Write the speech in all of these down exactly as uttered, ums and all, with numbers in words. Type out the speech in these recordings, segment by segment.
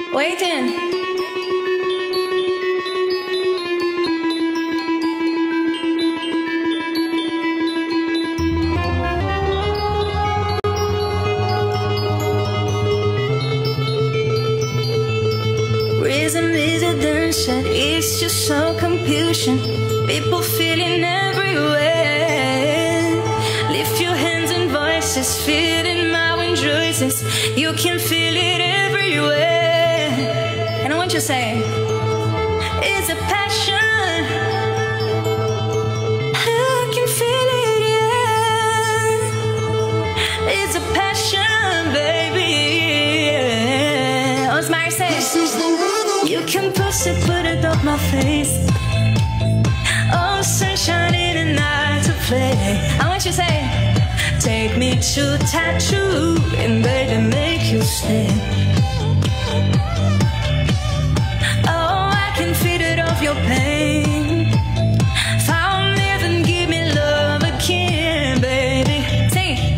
Waiting. Reason is a dancing, it's just some confusion. People feeling everywhere. Lift your hands and voices, feel in my rejoices. You can feel it everywhere. And I want you to say, it's a passion. I can feel it, yeah. It's a passion, baby. what's Mary say? You can push it, put it on my face. Oh, sunshine in the night to play. I want you to say, take me to tattoo and baby make you stay. Oh, I can feel it off your pain. Found me, then give me love again, baby. sing it.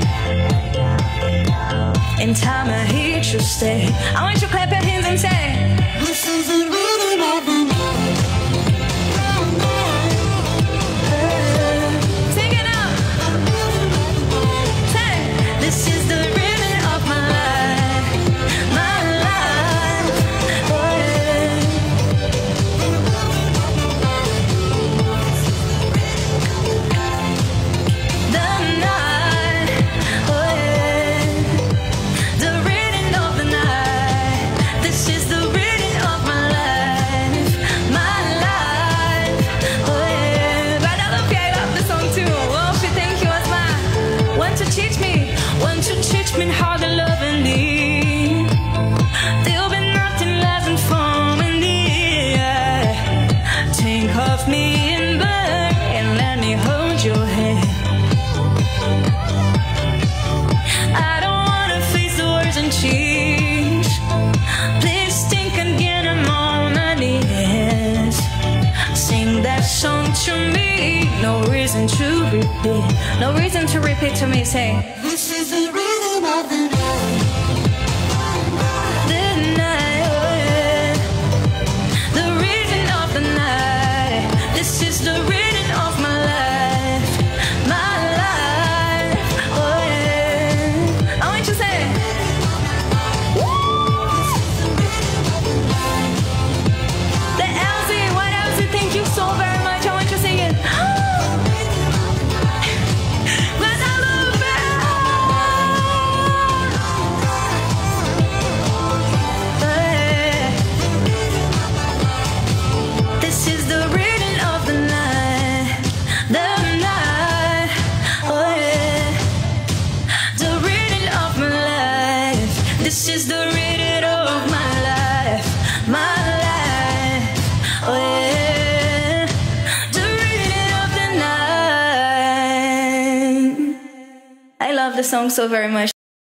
In time I hear you stay. I want you to clap your hands and say, this is the rhythm of the night. sing it out. Say, This is the rhythm of my life, my life. Oh, yeah. The night, oh yeah. The rhythm of the night. This is the rhythm of my life, my life. Oh yeah. but I love you, I love the song too. Well, she thank you as my want to teach me. Want to teach me how to love and live. There'll be nothing lasting for me. Yeah. Think of me in burn and let me hold your hand. I don't wanna face the words and change. Please think again, I'm on my knees. Sing that song to me. No reason to repeat. No reason to repeat to me, say, This is the rhythm of the night. The night, oh yeah. The rhythm of the night. This is the rhythm of my life, my life, oh yeah. I want you to say, the L Z, what L Z, thank you so very much. I want you to sing it. But I love it. This is the rhythm of the night, the night, oh yeah. The rhythm of my life. This is the rhythm of my life, my life, oh yeah. The rhythm of the night. I love the song so very much.